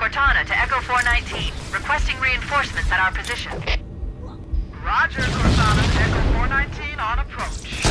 Cortana to Echo 419, requesting reinforcements at our position. Roger, Cortana to Echo 419 on approach.